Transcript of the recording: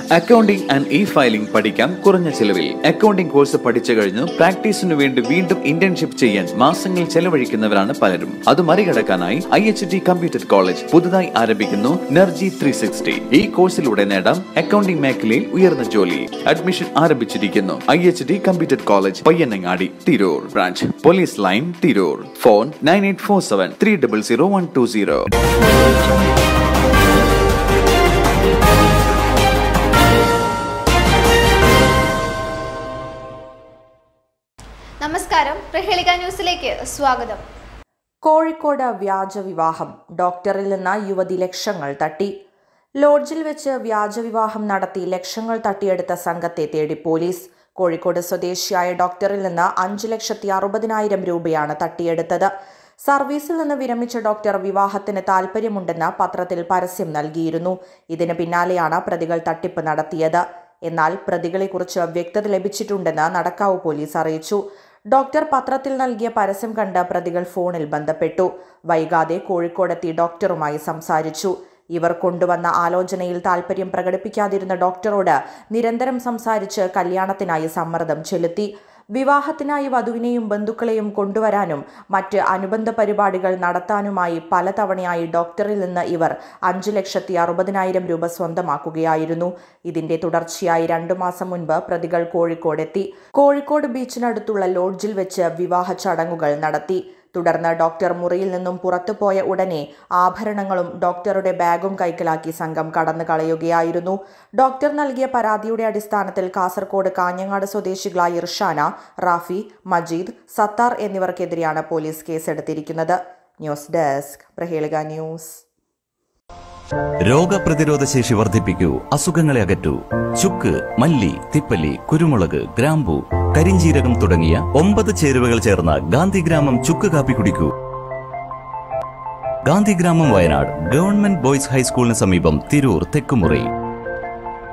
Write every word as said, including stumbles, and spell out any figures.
Accounting and E filing പഠിക്കാം കുറഞ്ഞ ചെലവിൽ. അക്കൗണ്ടിംഗ് കോഴ്സ് പഠിച്ചു കഴിഞ്ഞു പ്രാക്ടീസിനു വേണ്ടി വീണ്ടും ഇന്റേൺഷിപ്പ് ചെയ്യാൻ മാസങ്ങൾ ചെലവഴിക്കുന്നവരാണ് പലരും. അത് മറികടക്കാനായി I H T computer college പുതുതായി ആരംഭിക്കുന്നു നെർജി ത്രീ സിക്സ്റ്റി. ഈ കോഴ്സിലൂടെ നേടാം അക്കൗണ്ടിംഗ് മേഖലയിൽ ഉയർന്ന ജോലി. അഡ്മിഷൻ ആരംഭിച്ചിരിക്കുന്നു. I H T computer college Payyanangadi, Tirur branch, police line, Tirur. Phone nine eight four seven three double zero one two zero. നമസ്കാരം, പ്രഹേളിക ന്യൂസിലേക്ക് സ്വാഗതം. കോഴിക്കോട് വ്യാജ വിവാഹം. ഡോക്ടറിൽ നിന്ന് യുവതി ലക്ഷങ്ങൾ തട്ടി. ലോഡ്ജിൽ വെച്ച് വ്യാജ വിവാഹം നടത്തി ലക്ഷങ്ങൾ തട്ടിയെടുത്ത സംഘത്തെ തേടി പോലീസ്. കോഴിക്കോട് സ്വദേശിയായ ഡോക്ടറിൽ നിന്ന് അഞ്ചു ലക്ഷത്തി അറുപതിനായിരം രൂപയാണ് തട്ടിയെടുത്തത്. സർവീസിൽ നിന്ന് വിരമിച്ച ഡോക്ടർ വിവാഹത്തിന് താൽപ്പര്യമുണ്ടെന്ന് പത്രത്തിൽ പരസ്യം നൽകിയിരുന്നു. ഇതിന് പിന്നാലെയാണ് പ്രതികൾ തട്ടിപ്പ് നടത്തിയത്. എന്നാൽ പ്രതികളെക്കുറിച്ച് വ്യക്തത ലഭിച്ചിട്ടുണ്ടെന്ന് നടക്കാവ് പോലീസ് അറിയിച്ചു. ഡോക്ടർ പത്രത്തിൽ നൽകിയ പരസ്യം കണ്ട് പ്രതികൾ ഫോണിൽ ബന്ധപ്പെട്ടു. വൈകാതെ കോഴിക്കോടെത്തി ഡോക്ടറുമായി സംസാരിച്ചു. ഇവർ കൊണ്ടുവന്ന ആലോചനയിൽ താൽപ്പര്യം പ്രകടിപ്പിക്കാതിരുന്ന ഡോക്ടറോട് നിരന്തരം സംസാരിച്ച് കല്യാണത്തിനായി സമ്മർദ്ദം ചെലുത്തി. വിവാഹത്തിനായി വധുവിനെയും ബന്ധുക്കളെയും കൊണ്ടുവരാനും മറ്റ് അനുബന്ധ പരിപാടികൾ നടത്താനുമായി പലതവണയായി ഡോക്ടറിൽ നിന്ന് ഇവർ അഞ്ചു ലക്ഷത്തി അറുപതിനായിരം രൂപ സ്വന്തമാക്കുകയായിരുന്നു. ഇതിന്റെ തുടർച്ചയായി രണ്ടു മാസം മുൻപ് പ്രതികൾ കോഴിക്കോടെത്തി. കോഴിക്കോട് ബീച്ചിനടുത്തുള്ള ലോഡ്ജിൽ വെച്ച് വിവാഹ ചടങ്ങുകൾ നടത്തി. തുടർന്ന് ഡോക്ടർ മുറിയിൽ നിന്നും പുറത്തുപോയ ഉടനെ ആഭരണങ്ങളും ഡോക്ടറുടെ ബാഗും കൈക്കലാക്കി സംഘം കടന്നു കളയുകയായിരുന്നു. ഡോക്ടർ നൽകിയ പരാതിയുടെ അടിസ്ഥാനത്തിൽ കാസർകോട് കാഞ്ഞങ്ങാട് സ്വദേശികളായ ഇർഷാന, റാഫി, മജീദ്, സത്താർ എന്നിവർക്കെതിരെയാണ് പോലീസ് കേസെടുത്തിരിക്കുന്നത്. News desk, Prahelika news. രോഗപ്രതിരോധ ശേഷി വർദ്ധിപ്പിക്കൂ, അസുഖങ്ങളെ അകറ്റൂ. ചുക്ക്, മല്ലി, തിപ്പല്ലി, കുരുമുളക്, ഗ്രാമ്പു, കരിഞ്ചീരകം തുടങ്ങിയ ഒമ്പത് ചേരുവകൾ ചേർന്ന ഗാന്ധിഗ്രാമം ചുക്ക് കാപ്പി കുടിക്കൂ. ഗാന്ധിഗ്രാമം, വയനാട് ഗവൺമെന്റ് ബോയ്സ് ഹൈസ്കൂളിന് സമീപം, തിരൂർ തെക്കുമുറി.